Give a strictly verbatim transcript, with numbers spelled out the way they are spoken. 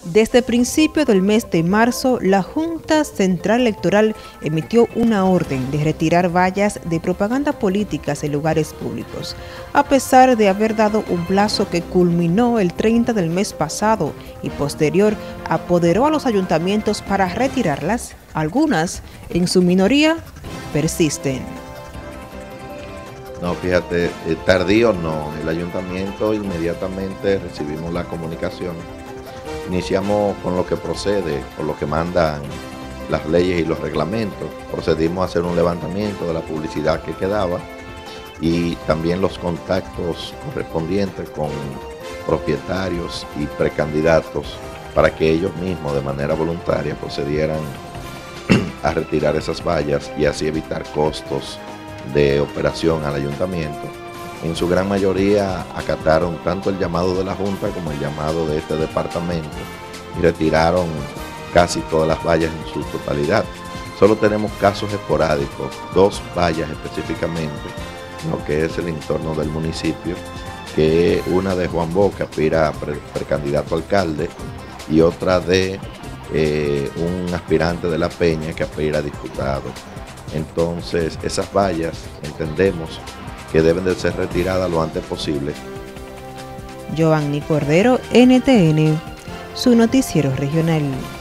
Desde principios del mes de marzo, la Junta Central Electoral emitió una orden de retirar vallas de propaganda políticas en lugares públicos, a pesar de haber dado un plazo que culminó el treinta del mes pasado y posterior apoderó a los ayuntamientos para retirarlas. Algunas, en su minoría, persisten. No, fíjate, eh, tardío no, el ayuntamiento inmediatamente recibimos la comunicación. Iniciamos con lo que procede, con lo que mandan las leyes y los reglamentos. Procedimos a hacer un levantamiento de la publicidad que quedaba y también los contactos correspondientes con propietarios y precandidatos para que ellos mismos de manera voluntaria procedieran a retirar esas vallas y así evitar costos de operación al ayuntamiento. En su gran mayoría acataron tanto el llamado de la Junta como el llamado de este departamento y retiraron casi todas las vallas en su totalidad. Solo tenemos casos esporádicos, dos vallas específicamente, en lo que es el entorno del municipio, que es una de Juan Bo, que aspira a pre precandidato a alcalde, y otra de eh, un aspirante de La Peña que aspira a diputado. Entonces, esas vallas entendemos que deben de ser retiradas lo antes posible. Giovanni Cordero, N T N, su noticiero regional.